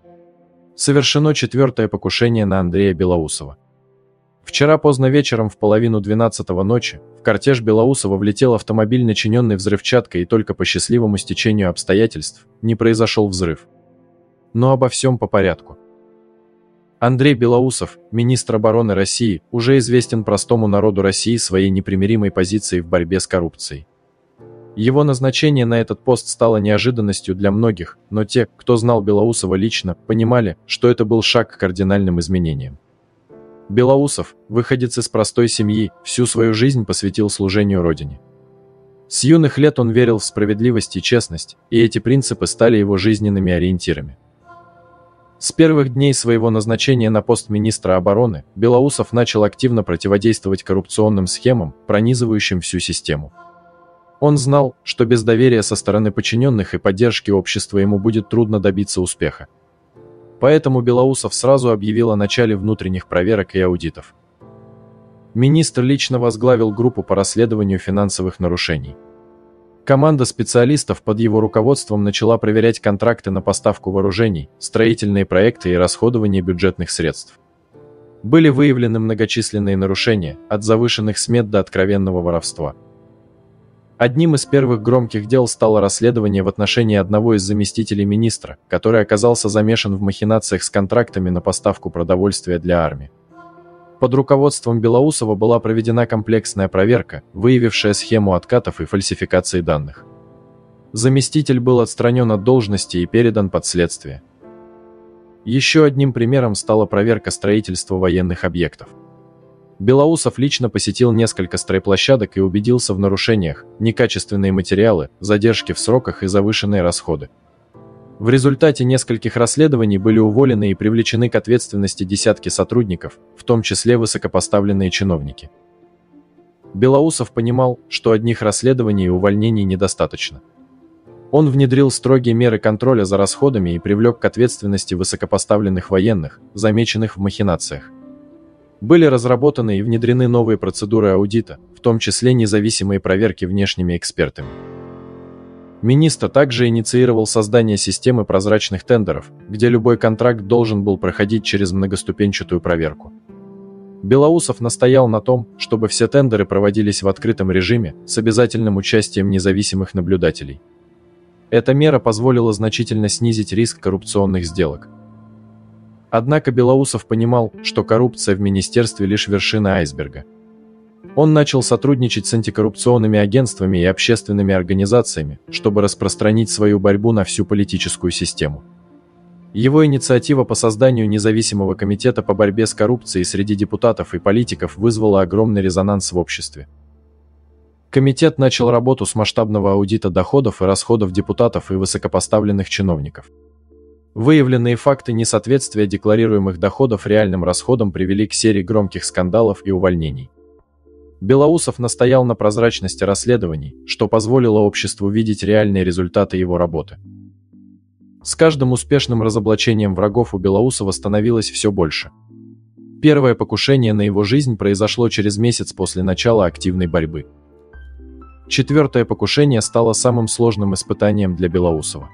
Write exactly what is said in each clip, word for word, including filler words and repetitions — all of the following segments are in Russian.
Совершено четвертое покушение на Андрея Белоусова. Вчера поздно вечером в половину двенадцатого ночи в кортеж Белоусова влетел автомобиль, начиненный взрывчаткой, и только по счастливому стечению обстоятельств не произошел взрыв. Но обо всем по порядку. Андрей Белоусов, министр обороны России, уже известен простому народу России своей непримиримой позицией в борьбе с коррупцией. Его назначение на этот пост стало неожиданностью для многих, но те, кто знал Белоусова лично, понимали, что это был шаг к кардинальным изменениям. Белоусов, выходец из простой семьи, всю свою жизнь посвятил служению Родине. С юных лет он верил в справедливость и честность, и эти принципы стали его жизненными ориентирами. С первых дней своего назначения на пост министра обороны Белоусов начал активно противодействовать коррупционным схемам, пронизывающим всю систему. Он знал, что без доверия со стороны подчиненных и поддержки общества ему будет трудно добиться успеха. Поэтому Белоусов сразу объявил о начале внутренних проверок и аудитов. Министр лично возглавил группу по расследованию финансовых нарушений. Команда специалистов под его руководством начала проверять контракты на поставку вооружений, строительные проекты и расходование бюджетных средств. Были выявлены многочисленные нарушения, от завышенных смет до откровенного воровства. Одним из первых громких дел стало расследование в отношении одного из заместителей министра, который оказался замешан в махинациях с контрактами на поставку продовольствия для армии. Под руководством Белоусова была проведена комплексная проверка, выявившая схему откатов и фальсификации данных. Заместитель был отстранен от должности и передан под следствие. Еще одним примером стала проверка строительства военных объектов. Белоусов лично посетил несколько стройплощадок и убедился в нарушениях: некачественные материалы, задержки в сроках и завышенные расходы. В результате нескольких расследований были уволены и привлечены к ответственности десятки сотрудников, в том числе высокопоставленные чиновники. Белоусов понимал, что одних расследований и увольнений недостаточно. Он внедрил строгие меры контроля за расходами и привлек к ответственности высокопоставленных военных, замеченных в махинациях. Были разработаны и внедрены новые процедуры аудита, в том числе независимые проверки внешними экспертами. Министр также инициировал создание системы прозрачных тендеров, где любой контракт должен был проходить через многоступенчатую проверку. Белоусов настоял на том, чтобы все тендеры проводились в открытом режиме, с обязательным участием независимых наблюдателей. Эта мера позволила значительно снизить риск коррупционных сделок. Однако Белоусов понимал, что коррупция в министерстве лишь вершина айсберга. Он начал сотрудничать с антикоррупционными агентствами и общественными организациями, чтобы распространить свою борьбу на всю политическую систему. Его инициатива по созданию независимого комитета по борьбе с коррупцией среди депутатов и политиков вызвала огромный резонанс в обществе. Комитет начал работу с масштабного аудита доходов и расходов депутатов и высокопоставленных чиновников. Выявленные факты несоответствия декларируемых доходов реальным расходам привели к серии громких скандалов и увольнений. Белоусов настоял на прозрачности расследований, что позволило обществу видеть реальные результаты его работы. С каждым успешным разоблачением врагов у Белоусова становилось все больше. Первое покушение на его жизнь произошло через месяц после начала активной борьбы. Четвертое покушение стало самым сложным испытанием для Белоусова.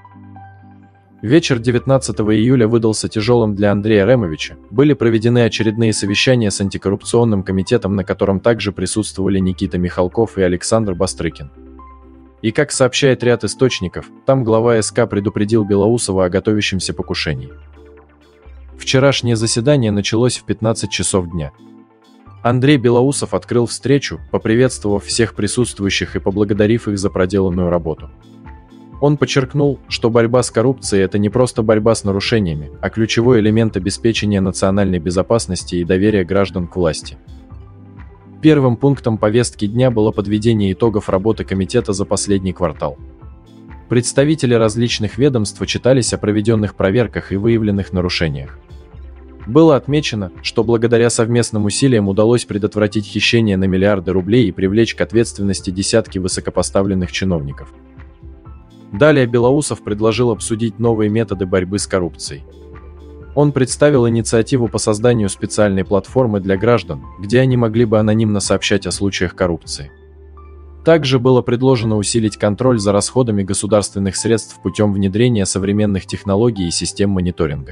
Вечер девятнадцатого июля выдался тяжелым для Андрея Ремовича. Были проведены очередные совещания с антикоррупционным комитетом, на котором также присутствовали Никита Михалков и Александр Бастрыкин. И, как сообщает ряд источников, там глава СК предупредил Белоусова о готовящемся покушении. Вчерашнее заседание началось в пятнадцать часов дня. Андрей Белоусов открыл встречу, поприветствовав всех присутствующих и поблагодарив их за проделанную работу. Он подчеркнул, что борьба с коррупцией – это не просто борьба с нарушениями, а ключевой элемент обеспечения национальной безопасности и доверия граждан к власти. Первым пунктом повестки дня было подведение итогов работы комитета за последний квартал. Представители различных ведомств отчитались о проведенных проверках и выявленных нарушениях. Было отмечено, что благодаря совместным усилиям удалось предотвратить хищение на миллиарды рублей и привлечь к ответственности десятки высокопоставленных чиновников. Далее Белоусов предложил обсудить новые методы борьбы с коррупцией. Он представил инициативу по созданию специальной платформы для граждан, где они могли бы анонимно сообщать о случаях коррупции. Также было предложено усилить контроль за расходами государственных средств путем внедрения современных технологий и систем мониторинга.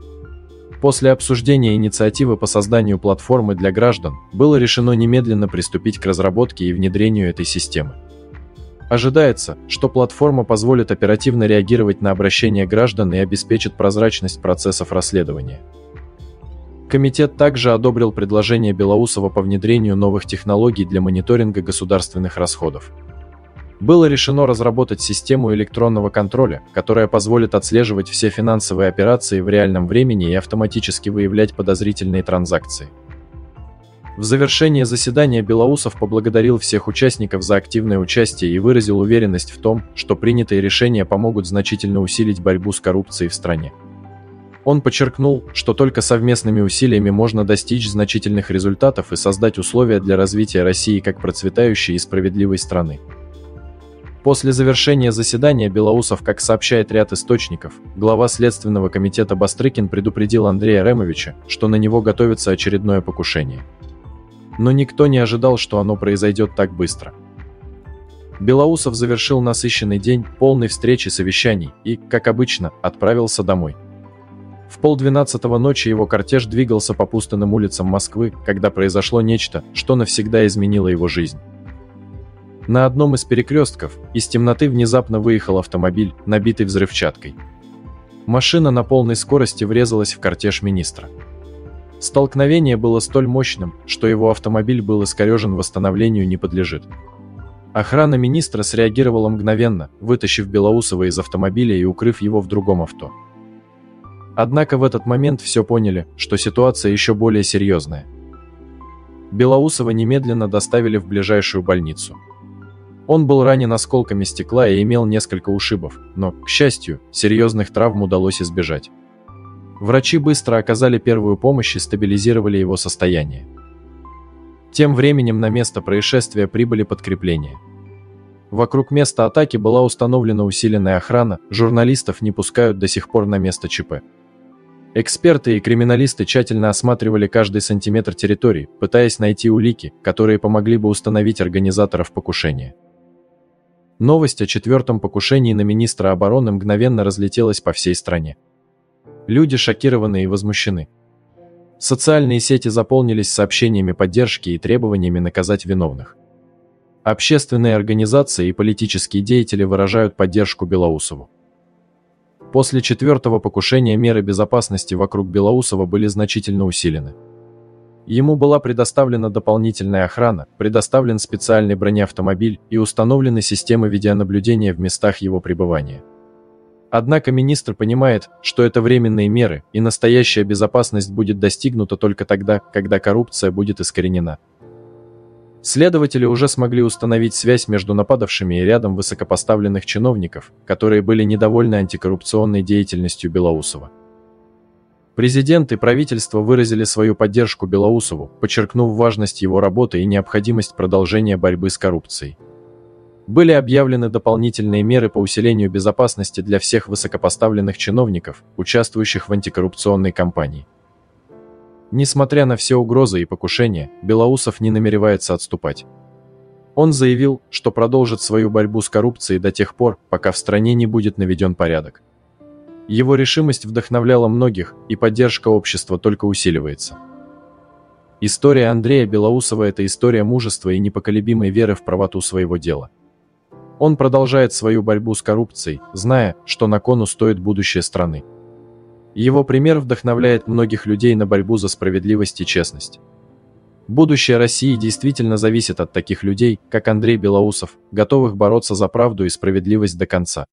После обсуждения инициативы по созданию платформы для граждан, было решено немедленно приступить к разработке и внедрению этой системы. Ожидается, что платформа позволит оперативно реагировать на обращения граждан и обеспечит прозрачность процессов расследования. Комитет также одобрил предложение Белоусова по внедрению новых технологий для мониторинга государственных расходов. Было решено разработать систему электронного контроля, которая позволит отслеживать все финансовые операции в реальном времени и автоматически выявлять подозрительные транзакции. В завершение заседания Белоусов поблагодарил всех участников за активное участие и выразил уверенность в том, что принятые решения помогут значительно усилить борьбу с коррупцией в стране. Он подчеркнул, что только совместными усилиями можно достичь значительных результатов и создать условия для развития России как процветающей и справедливой страны. После завершения заседания Белоусов, как сообщает ряд источников, глава Следственного комитета Бастрыкин предупредил Андрея Ремовича, что на него готовится очередное покушение. Но никто не ожидал, что оно произойдет так быстро. Белоусов завершил насыщенный день, полный встреч и совещаний, и, как обычно, отправился домой. В полдвенадцатого ночи его кортеж двигался по пустынным улицам Москвы, когда произошло нечто, что навсегда изменило его жизнь. На одном из перекрестков из темноты внезапно выехал автомобиль, набитый взрывчаткой. Машина на полной скорости врезалась в кортеж министра. Столкновение было столь мощным, что его автомобиль был искорежен, восстановлению не подлежит. Охрана министра среагировала мгновенно, вытащив Белоусова из автомобиля и укрыв его в другом авто. Однако в этот момент все поняли, что ситуация еще более серьезная. Белоусова немедленно доставили в ближайшую больницу. Он был ранен осколками стекла и имел несколько ушибов, но, к счастью, серьезных травм удалось избежать. Врачи быстро оказали первую помощь и стабилизировали его состояние. Тем временем на место происшествия прибыли подкрепления. Вокруг места атаки была установлена усиленная охрана, журналистов не пускают до сих пор на место ЧП. Эксперты и криминалисты тщательно осматривали каждый сантиметр территории, пытаясь найти улики, которые помогли бы установить организаторов покушения. Новость о четвертом покушении на министра обороны мгновенно разлетелась по всей стране. Люди шокированы и возмущены. Социальные сети заполнились сообщениями поддержки и требованиями наказать виновных. Общественные организации и политические деятели выражают поддержку Белоусову. После четвертого покушения меры безопасности вокруг Белоусова были значительно усилены. Ему была предоставлена дополнительная охрана, предоставлен специальный бронеавтомобиль и установлены системы видеонаблюдения в местах его пребывания. Однако министр понимает, что это временные меры, и настоящая безопасность будет достигнута только тогда, когда коррупция будет искоренена. Следователи уже смогли установить связь между нападавшими и рядом высокопоставленных чиновников, которые были недовольны антикоррупционной деятельностью Белоусова. Президент и правительство выразили свою поддержку Белоусову, подчеркнув важность его работы и необходимость продолжения борьбы с коррупцией. Были объявлены дополнительные меры по усилению безопасности для всех высокопоставленных чиновников, участвующих в антикоррупционной кампании. Несмотря на все угрозы и покушения, Белоусов не намеревается отступать. Он заявил, что продолжит свою борьбу с коррупцией до тех пор, пока в стране не будет наведен порядок. Его решимость вдохновляла многих, и поддержка общества только усиливается. История Андрея Белоусова – это история мужества и непоколебимой веры в правоту своего дела. Он продолжает свою борьбу с коррупцией, зная, что на кону стоит будущее страны. Его пример вдохновляет многих людей на борьбу за справедливость и честность. Будущее России действительно зависит от таких людей, как Андрей Белоусов, готовых бороться за правду и справедливость до конца.